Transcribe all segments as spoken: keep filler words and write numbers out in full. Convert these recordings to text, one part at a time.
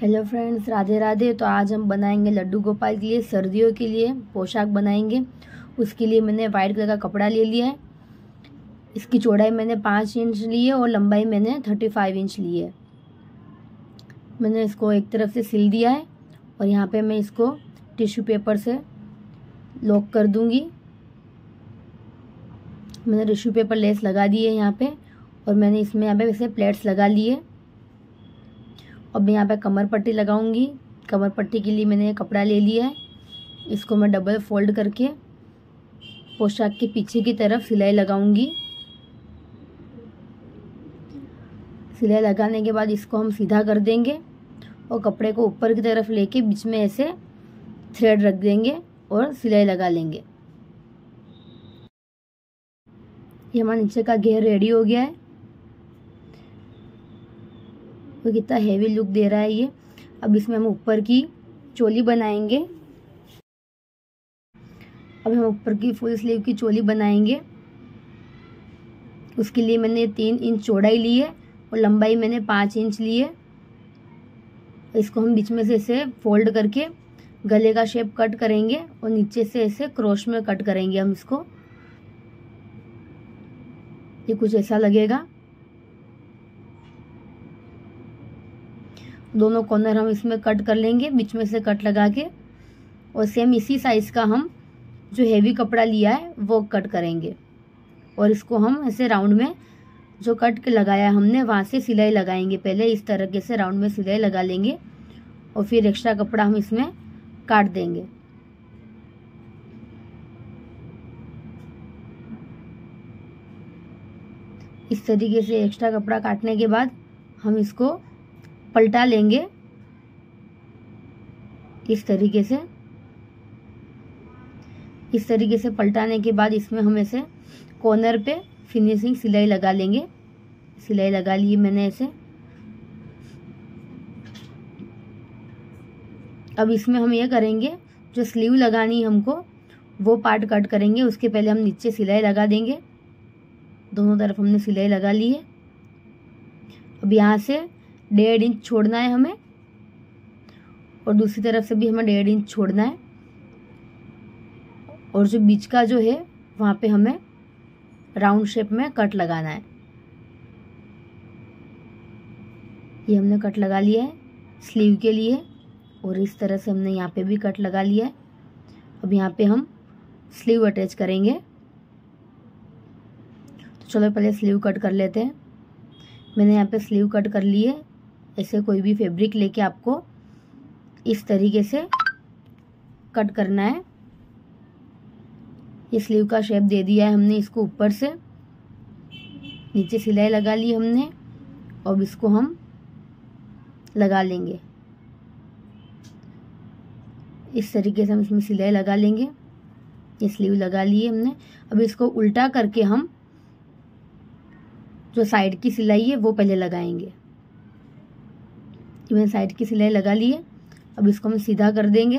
Hello friends, Radhe Radhe. तो आज हम बनाएंगे लड्डू गोपाल के लिए सर्दियों के लिए पोशाक बनाएंगे। उसके लिए मैंने वाइट कलर का कपड़ा ले लिया है। इसकी चौड़ाई मैंने पाँच इंच ली है और लंबाई मैंने थर्टी फाइव इंच ली है। मैंने इसको एक तरफ से सिल दिया है और यहाँ पे मैं इसको टिश्यू पेपर से लॉक कर दूंगी। मैंने टिश्यू पेपर लेस लगा दी है यहाँ पे और मैंने इसमें यहाँ पे वैसे प्लेट्स लगा ली है। अब मैं यहाँ पे कमर पट्टी लगाऊंगी। कमर पट्टी के लिए मैंने कपड़ा ले लिया है। इसको मैं डबल फोल्ड करके पोशाक के पीछे की तरफ सिलाई लगाऊंगी। सिलाई लगाने के बाद इसको हम सीधा कर देंगे और कपड़े को ऊपर की तरफ लेके बीच में ऐसे थ्रेड रख देंगे और सिलाई लगा लेंगे। ये हमारा नीचे का घेर रेडी हो गया है। वो कितना हेवी लुक दे रहा है ये। अब इसमें हम ऊपर की चोली बनाएंगे। अब हम ऊपर की फुल स्लीव की चोली बनाएंगे। उसके लिए मैंने तीन इंच चौड़ाई ली है और लंबाई मैंने पाँच इंच ली है। इसको हम बीच में से ऐसे फोल्ड करके गले का शेप कट करेंगे और नीचे से ऐसे क्रॉस में कट करेंगे हम इसको। ये कुछ ऐसा लगेगा। दोनों कॉर्नर हम इसमें कट कर लेंगे बीच में से कट लगा के, और सेम इसी साइज का हम जो हेवी कपड़ा लिया है वो कट करेंगे और इसको हम ऐसे राउंड में जो कट के लगाया हमने वहाँ से सिलाई लगाएंगे। पहले इस तरीके से राउंड में सिलाई लगा लेंगे और फिर एक्स्ट्रा कपड़ा हम इसमें काट देंगे। इस तरीके से एक्स्ट्रा कपड़ा काटने के बाद हम इसको पलटा लेंगे इस तरीके से। इस तरीके से पलटाने के बाद इसमें हम ऐसे कॉर्नर पे फिनिशिंग सिलाई लगा लेंगे। सिलाई लगा ली मैंने ऐसे। अब इसमें हम ये करेंगे, जो स्लीव लगानी है हमको वो पार्ट कट करेंगे। उसके पहले हम नीचे सिलाई लगा देंगे। दोनों तरफ हमने सिलाई लगा ली है। अब यहाँ से डेढ़ इंच छोड़ना है हमें और दूसरी तरफ से भी हमें डेढ़ इंच छोड़ना है। और जो बीच का जो है वहाँ पे हमें राउंड शेप में कट लगाना है। ये हमने कट लगा लिया है स्लीव के लिए और इस तरह से हमने यहाँ पे भी कट लगा लिया है। अब यहाँ पे हम स्लीव अटैच करेंगे। तो चलो पहले स्लीव कट कर लेते हैं। मैंने यहाँ पे स्लीव कट कर ली है। ऐसे कोई भी फैब्रिक लेके आपको इस तरीके से कट करना है। ये स्लीव का शेप दे दिया है हमने इसको। ऊपर से नीचे सिलाई लगा ली हमने। अब इसको हम लगा लेंगे इस तरीके से। हम इसमें सिलाई लगा लेंगे। ये स्लीव लगा ली है हमने। अब इसको उल्टा करके हम जो साइड की सिलाई है वो पहले लगाएंगे। मैंने साइड की सिलाई लगा ली है। अब इसको हम सीधा कर देंगे।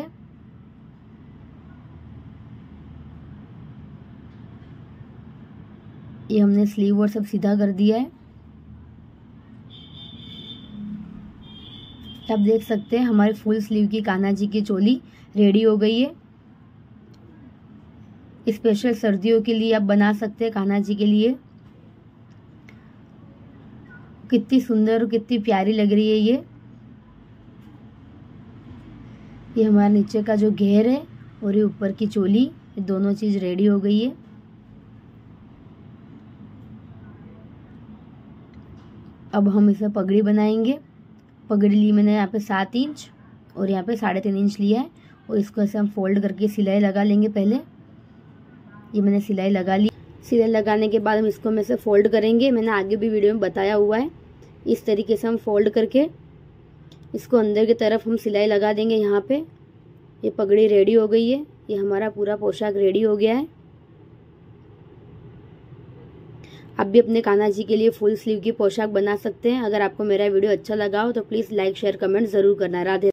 ये हमने स्लीव और सब सीधा कर दिया है। आप देख सकते हैं हमारे फुल स्लीव की कान्हा जी की चोली रेडी हो गई है। स्पेशल सर्दियों के लिए आप बना सकते हैं कान्हा जी के लिए। कितनी सुंदर और कितनी प्यारी लग रही है ये। ये हमारा नीचे का जो घेर है और ये ऊपर की चोली, ये दोनों चीज रेडी हो गई है। अब हम इसे पगड़ी बनाएंगे। पगड़ी ली मैंने यहाँ पे सात इंच और यहाँ पे साढ़े तीन इंच लिया है और इसको ऐसे हम फोल्ड करके सिलाई लगा लेंगे। पहले ये मैंने सिलाई लगा ली। सिलाई लगाने के बाद हम इसको में से फोल्ड करेंगे। मैंने आगे भी वीडियो में बताया हुआ है। इस तरीके से हम फोल्ड करके इसको अंदर की तरफ हम सिलाई लगा देंगे। यहाँ पे ये पगड़ी रेडी हो गई है। ये हमारा पूरा पोशाक रेडी हो गया है। आप भी अपने कान्हा जी के लिए फुल स्लीव की पोशाक बना सकते हैं। अगर आपको मेरा वीडियो अच्छा लगा हो तो प्लीज़ लाइक शेयर कमेंट ज़रूर करना। राधे।